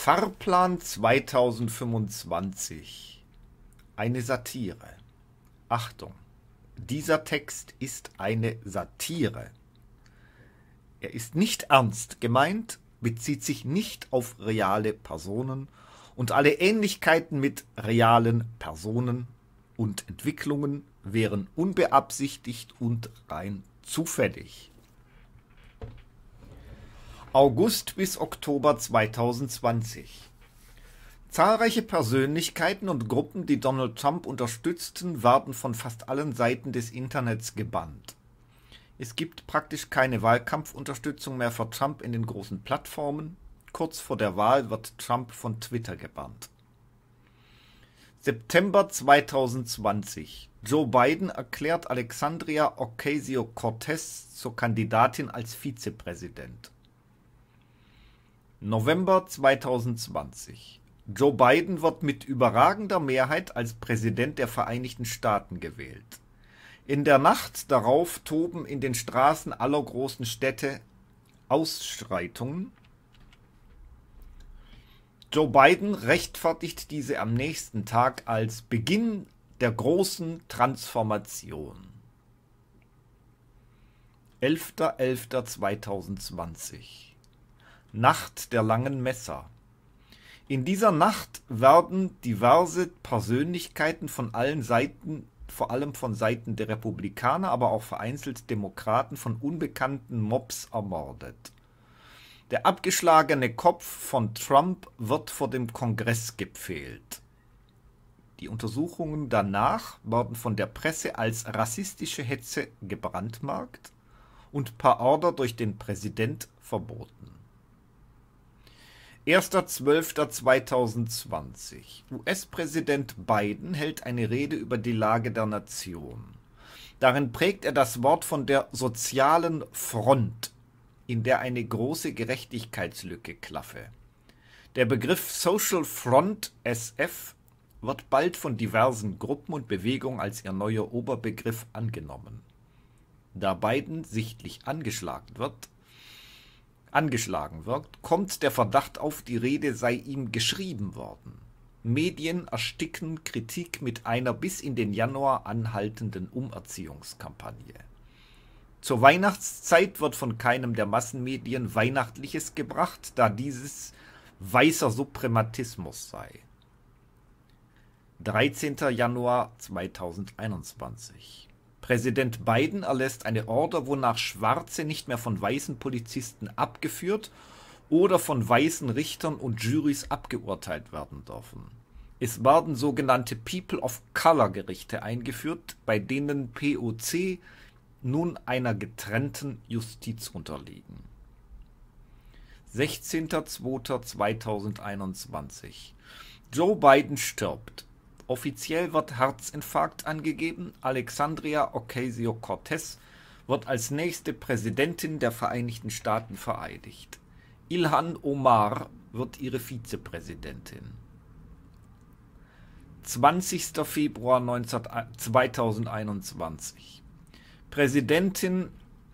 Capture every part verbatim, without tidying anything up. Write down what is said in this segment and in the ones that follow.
Fahrplan zweitausendfünfundzwanzig. Eine Satire. Achtung, dieser Text ist eine Satire. Er ist nicht ernst gemeint, bezieht sich nicht auf reale Personen und alle Ähnlichkeiten mit realen Personen und Entwicklungen wären unbeabsichtigt und rein zufällig. August bis Oktober zweitausendzwanzig. Zahlreiche Persönlichkeiten und Gruppen, die Donald Trump unterstützten, werden von fast allen Seiten des Internets gebannt. Es gibt praktisch keine Wahlkampfunterstützung mehr für Trump in den großen Plattformen. Kurz vor der Wahl wird Trump von Twitter gebannt. September zweitausendzwanzig. Joe Biden erklärt Alexandria Ocasio-Cortez zur Kandidatin als Vizepräsident. November zweitausendzwanzig. Joe Biden wird mit überragender Mehrheit als Präsident der Vereinigten Staaten gewählt. In der Nacht darauf toben in den Straßen aller großen Städte Ausschreitungen. Joe Biden rechtfertigt diese am nächsten Tag als Beginn der großen Transformation. elfter elfter zweitausendzwanzig. Nacht der langen Messer. In dieser Nacht werden diverse Persönlichkeiten von allen Seiten, vor allem von Seiten der Republikaner, aber auch vereinzelt Demokraten, von unbekannten Mobs ermordet. Der abgeschlagene Kopf von Trump wird vor dem Kongress gepfählt. Die Untersuchungen danach werden von der Presse als rassistische Hetze gebrandmarkt und per Order durch den Präsident verboten. erster zwölfter zweitausendzwanzig. U S-Präsident Biden hält eine Rede über die Lage der Nation. Darin prägt er das Wort von der sozialen Front, in der eine große Gerechtigkeitslücke klaffe. Der Begriff Social Front S F wird bald von diversen Gruppen und Bewegungen als ihr neuer Oberbegriff angenommen. Da Biden sichtlich angeschlagen wird, angeschlagen wird, kommt der Verdacht auf, die Rede sei ihm geschrieben worden. Medien ersticken Kritik mit einer bis in den Januar anhaltenden Umerziehungskampagne. Zur Weihnachtszeit wird von keinem der Massenmedien Weihnachtliches gebracht, da dieses weißer Suprematismus sei. dreizehnter Januar zweitausendeinundzwanzig. Präsident Biden erlässt eine Order, wonach Schwarze nicht mehr von weißen Polizisten abgeführt oder von weißen Richtern und Jurys abgeurteilt werden dürfen. Es werden sogenannte People of Color Gerichte eingeführt, bei denen P O C nun einer getrennten Justiz unterliegen. sechzehnter zweiter zweitausendeinundzwanzig. Joe Biden stirbt. Offiziell wird Herzinfarkt angegeben. Alexandria Ocasio-Cortez wird als nächste Präsidentin der Vereinigten Staaten vereidigt. Ilhan Omar wird ihre Vizepräsidentin. zwanzigster Februar zweitausendeinundzwanzig. Präsidentin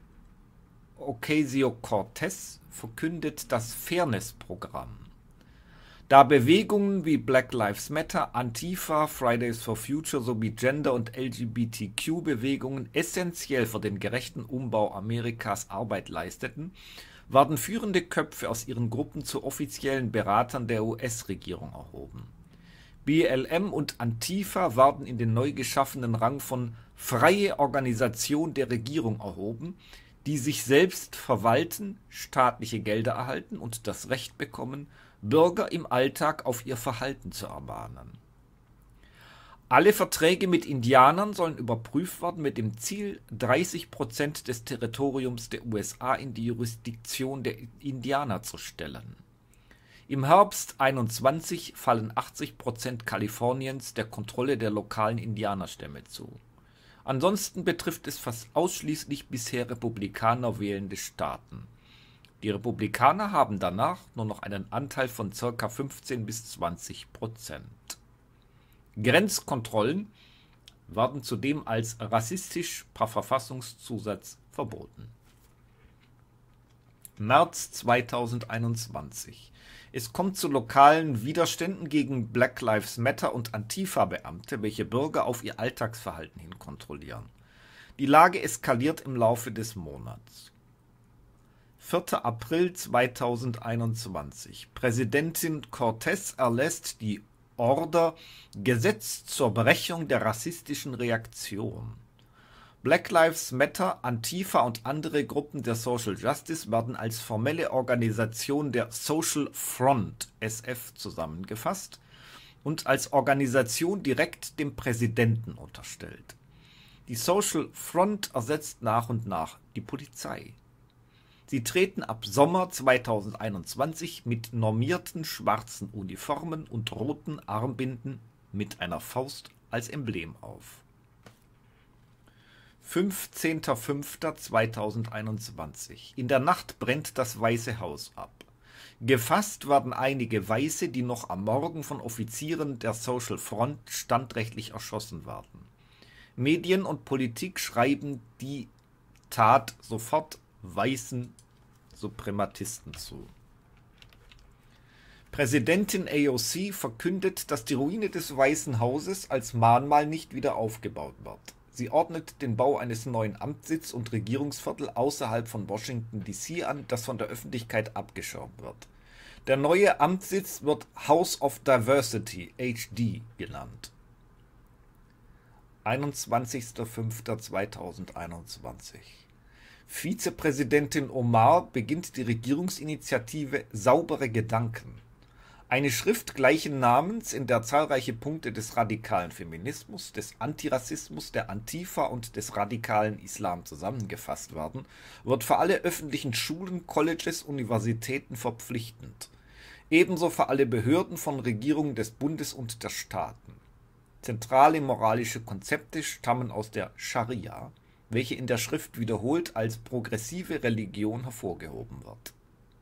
Ocasio-Cortez verkündet das Fairness-Programm. Da Bewegungen wie Black Lives Matter, Antifa, Fridays for Future sowie Gender- und L G B T Q-Bewegungen essentiell für den gerechten Umbau Amerikas Arbeit leisteten, werden führende Köpfe aus ihren Gruppen zu offiziellen Beratern der U S-Regierung erhoben. B L M und Antifa werden in den neu geschaffenen Rang von Freie Organisation der Regierung erhoben, die sich selbst verwalten, staatliche Gelder erhalten und das Recht bekommen, Bürger im Alltag auf ihr Verhalten zu ermahnen. Alle Verträge mit Indianern sollen überprüft werden mit dem Ziel, dreißig Prozent des Territoriums der U S A in die Jurisdiktion der Indianer zu stellen. Im Herbst einundzwanzig fallen achtzig Prozent Kaliforniens der Kontrolle der lokalen Indianerstämme zu. Ansonsten betrifft es fast ausschließlich bisher Republikaner wählende Staaten. Die Republikaner haben danach nur noch einen Anteil von ca. fünfzehn bis zwanzig Prozent. Grenzkontrollen werden zudem als rassistisch per Verfassungszusatz verboten. März zweitausendeinundzwanzig. Es kommt zu lokalen Widerständen gegen Black Lives Matter und Antifa-Beamte, welche Bürger auf ihr Alltagsverhalten hin kontrollieren. Die Lage eskaliert im Laufe des Monats. vierter April zweitausendeinundzwanzig. Präsidentin Cortez erlässt die Order Gesetz zur Brechung der rassistischen Reaktion. Black Lives Matter, Antifa und andere Gruppen der Social Justice werden als formelle Organisation der Social Front S F zusammengefasst und als Organisation direkt dem Präsidenten unterstellt. Die Social Front ersetzt nach und nach die Polizei. Sie treten ab Sommer zweitausendeinundzwanzig mit normierten schwarzen Uniformen und roten Armbinden mit einer Faust als Emblem auf. fünfzehnter fünfter zweitausendeinundzwanzig. In der Nacht brennt das Weiße Haus ab. Gefasst werden einige Weiße, die noch am Morgen von Offizieren der Social Front standrechtlich erschossen werden. Medien und Politik schreiben die Tat sofort weißen Suprematisten zu. Präsidentin A O C verkündet, dass die Ruine des Weißen Hauses als Mahnmal nicht wieder aufgebaut wird. Sie ordnet den Bau eines neuen Amtssitz und Regierungsviertel außerhalb von Washington D C an, das von der Öffentlichkeit abgeschirmt wird. Der neue Amtssitz wird House of Diversity, H D, genannt. einundzwanzigster fünfter zweitausendeinundzwanzig. Vizepräsidentin Omar beginnt die Regierungsinitiative Saubere Gedanken. Eine Schrift gleichen Namens, in der zahlreiche Punkte des radikalen Feminismus, des Antirassismus, der Antifa und des radikalen Islam zusammengefasst werden, wird für alle öffentlichen Schulen, Colleges, Universitäten verpflichtend. Ebenso für alle Behörden von Regierungen des Bundes und der Staaten. Zentrale moralische Konzepte stammen aus der Scharia, welche in der Schrift wiederholt als progressive Religion hervorgehoben wird.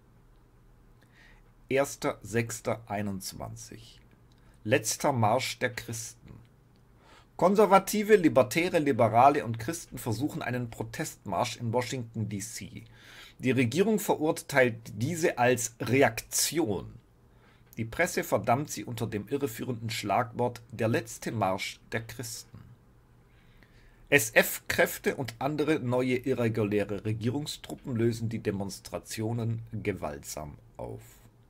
erster sechster einundzwanzig. Letzter Marsch der Christen. Konservative, Libertäre, Liberale und Christen versuchen einen Protestmarsch in Washington D C. Die Regierung verurteilt diese als Reaktion. Die Presse verdammt sie unter dem irreführenden Schlagwort »Der letzte Marsch der Christen«. S F-Kräfte und andere neue irreguläre Regierungstruppen lösen die Demonstrationen gewaltsam auf.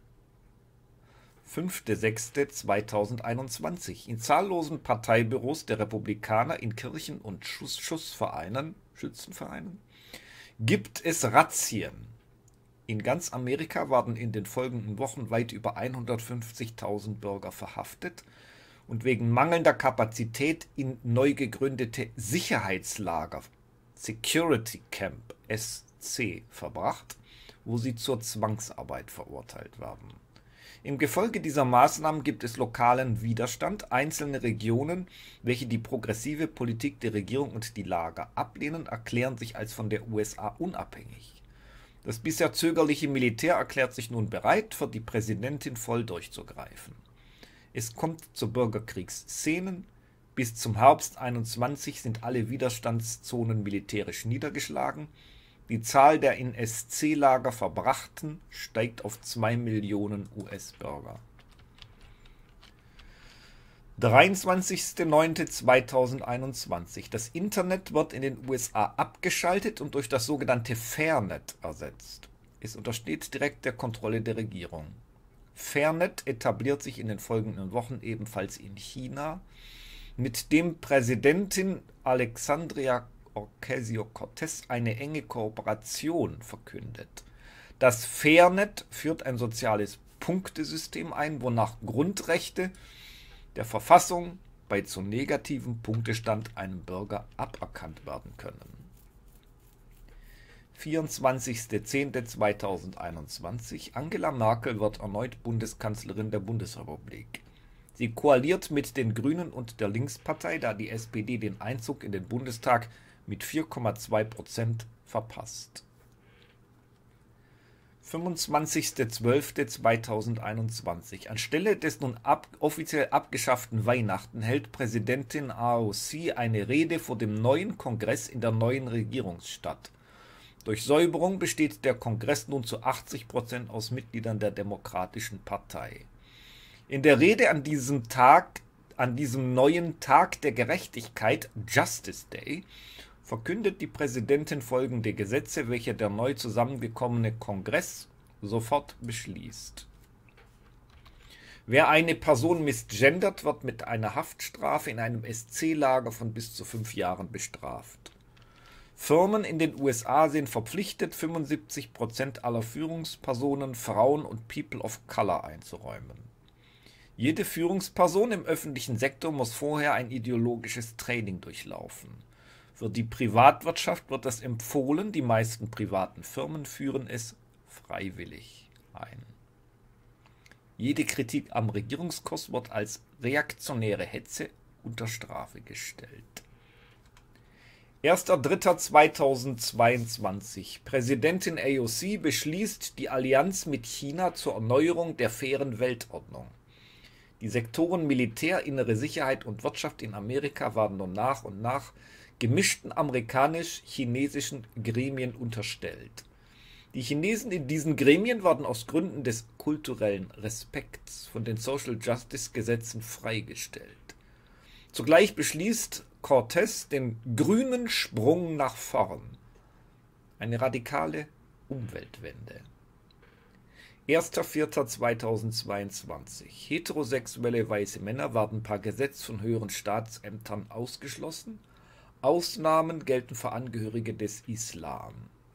fünfter sechster zweitausendeinundzwanzig. In zahllosen Parteibüros der Republikaner, in Kirchen und Schuss Schussvereinen, Schützenvereinen gibt es Razzien. In ganz Amerika werden in den folgenden Wochen weit über hundertfünfzigtausend Bürger verhaftet und wegen mangelnder Kapazität in neu gegründete Sicherheitslager Security Camp S C verbracht, wo sie zur Zwangsarbeit verurteilt werden. Im Gefolge dieser Maßnahmen gibt es lokalen Widerstand. Einzelne Regionen, welche die progressive Politik der Regierung und die Lager ablehnen, erklären sich als von der U S A unabhängig. Das bisher zögerliche Militär erklärt sich nun bereit, für die Präsidentin voll durchzugreifen. Es kommt zu Bürgerkriegsszenen. Bis zum Herbst einundzwanzig sind alle Widerstandszonen militärisch niedergeschlagen. Die Zahl der in S C-Lager Verbrachten steigt auf zwei Millionen U S-Bürger. dreiundzwanzigster neunter zweitausendeinundzwanzig. Das Internet wird in den U S A abgeschaltet und durch das sogenannte Fairnet ersetzt. Es untersteht direkt der Kontrolle der Regierung. Fairnet etabliert sich in den folgenden Wochen ebenfalls in China, mit dem Präsidentin Alexandria Ocasio-Cortez eine enge Kooperation verkündet. Das Fairnet führt ein soziales Punktesystem ein, wonach Grundrechte der Verfassung bei zu negativem Punktestand einem Bürger aberkannt werden können. vierundzwanzigster zehnter zweitausendeinundzwanzig. Angela Merkel wird erneut Bundeskanzlerin der Bundesrepublik. Sie koaliert mit den Grünen und der Linkspartei, da die S P D den Einzug in den Bundestag mit vier Komma zwei Prozent verpasst. fünfundzwanzigster zwölfter zweitausendeinundzwanzig. Anstelle des nun ab, offiziell abgeschafften Weihnachten hält Präsidentin A O C eine Rede vor dem neuen Kongress in der neuen Regierungsstadt. Durch Säuberung besteht der Kongress nun zu achtzig Prozent aus Mitgliedern der Demokratischen Partei. In der Rede an diesem Tag, an diesem neuen Tag der Gerechtigkeit, Justice Day, verkündet die Präsidentin folgende Gesetze, welche der neu zusammengekommene Kongress sofort beschließt. Wer eine Person misgendert, wird mit einer Haftstrafe in einem S C-Lager von bis zu fünf Jahren bestraft. Firmen in den U S A sind verpflichtet, fünfundsiebzig Prozent aller Führungspersonen Frauen und People of Color einzuräumen. Jede Führungsperson im öffentlichen Sektor muss vorher ein ideologisches Training durchlaufen. Für die Privatwirtschaft wird es empfohlen, die meisten privaten Firmen führen es freiwillig ein. Jede Kritik am Regierungskurs wird als reaktionäre Hetze unter Strafe gestellt. erster dritter zweitausendzweiundzwanzig. Präsidentin A O C beschließt die Allianz mit China zur Erneuerung der fairen Weltordnung. Die Sektoren Militär, innere Sicherheit und Wirtschaft in Amerika werden nun nach und nach gemischten amerikanisch-chinesischen Gremien unterstellt. Die Chinesen in diesen Gremien werden aus Gründen des kulturellen Respekts von den Social Justice Gesetzen freigestellt. Zugleich beschließt Cortés den grünen Sprung nach vorn. Eine radikale Umweltwende. erster vierter zweitausendzweiundzwanzig. Heterosexuelle weiße Männer werden per Gesetz von höheren Staatsämtern ausgeschlossen. Ausnahmen gelten für Angehörige des Islam.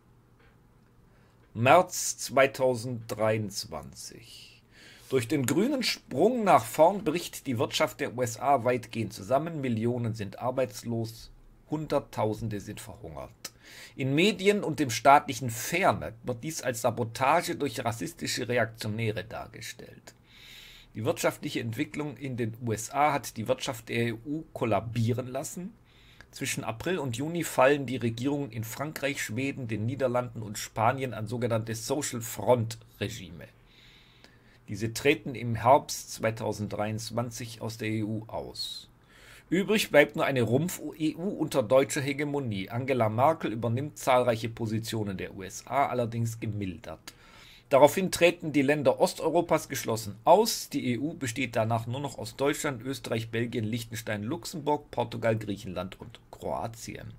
März zweitausenddreiundzwanzig. Durch den grünen Sprung nach vorn bricht die Wirtschaft der U S A weitgehend zusammen. Millionen sind arbeitslos, Hunderttausende sind verhungert. In Medien und dem staatlichen Fernsehen wird dies als Sabotage durch rassistische Reaktionäre dargestellt. Die wirtschaftliche Entwicklung in den U S A hat die Wirtschaft der E U kollabieren lassen. Zwischen April und Juni fallen die Regierungen in Frankreich, Schweden, den Niederlanden und Spanien an sogenannte Social Front Regime. Diese treten im Herbst zweitausenddreiundzwanzig aus der E U aus. Übrig bleibt nur eine Rumpf-E U unter deutscher Hegemonie. Angela Merkel übernimmt zahlreiche Positionen der U S A, allerdings gemildert. Daraufhin treten die Länder Osteuropas geschlossen aus. Die E U besteht danach nur noch aus Deutschland, Österreich, Belgien, Liechtenstein, Luxemburg, Portugal, Griechenland und Kroatien.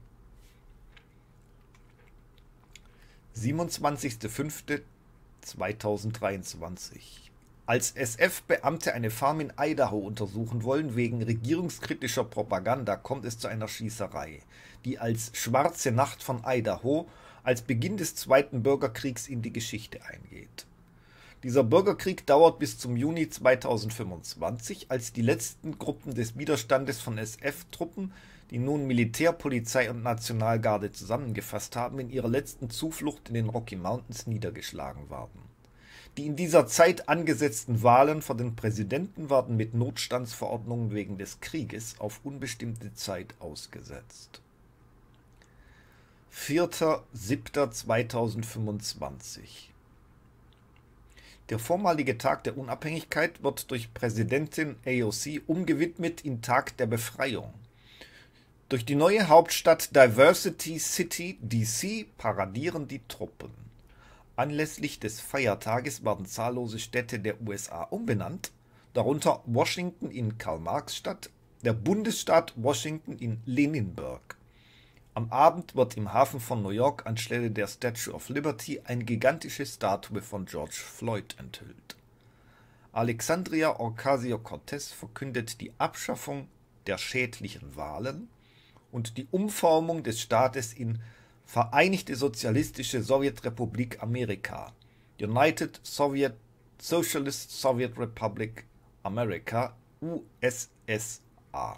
siebenundzwanzigster fünfter zweitausenddreiundzwanzig. Als S F-Beamte eine Farm in Idaho untersuchen wollen wegen regierungskritischer Propaganda, kommt es zu einer Schießerei, die als Schwarze Nacht von Idaho als Beginn des Zweiten Bürgerkriegs in die Geschichte eingeht. Dieser Bürgerkrieg dauert bis zum Juni zweitausendfünfundzwanzig, als die letzten Gruppen des Widerstandes von S F-Truppen, die nun Militär, Polizei und Nationalgarde zusammengefasst haben, in ihrer letzten Zuflucht in den Rocky Mountains niedergeschlagen werden. Die in dieser Zeit angesetzten Wahlen für den Präsidenten werden mit Notstandsverordnungen wegen des Krieges auf unbestimmte Zeit ausgesetzt. vierter siebter zweitausendfünfundzwanzig. Der vormalige Tag der Unabhängigkeit wird durch Präsidentin A O C umgewidmet in Tag der Befreiung. Durch die neue Hauptstadt Diversity City D C paradieren die Truppen. Anlässlich des Feiertages werden zahllose Städte der U S A umbenannt, darunter Washington in Karl-Marx-Stadt, der Bundesstaat Washington in Leninburg. Am Abend wird im Hafen von New York anstelle der Statue of Liberty eine gigantische Statue von George Floyd enthüllt. Alexandria Ocasio-Cortez verkündet die Abschaffung der schädlichen Wahlen und die Umformung des Staates in Vereinigte Sozialistische Sowjetrepublik Amerika, United Soviet Socialist Soviet Republic America, U S S A.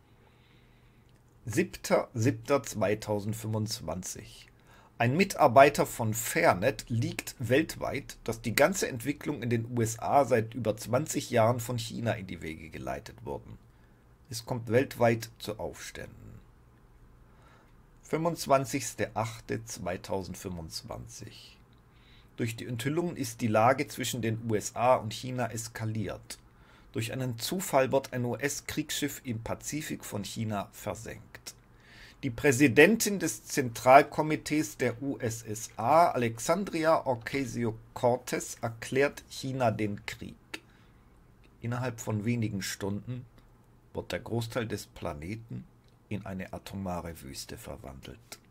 siebter siebter zweitausendfünfundzwanzig. Ein Mitarbeiter von Fairnet liegt weltweit, dass die ganze Entwicklung in den U S A seit über zwanzig Jahren von China in die Wege geleitet wurden. Es kommt weltweit zu Aufständen. fünfundzwanzigster achter zweitausendfünfundzwanzig. Durch die Enthüllungen ist die Lage zwischen den U S A und China eskaliert. Durch einen Zufall wird ein U S-Kriegsschiff im Pazifik von China versenkt. Die Präsidentin des Zentralkomitees der U S S A, Alexandria Ocasio-Cortez, erklärt China den Krieg. Innerhalb von wenigen Stunden wird der Großteil des Planeten in eine atomare Wüste verwandelt.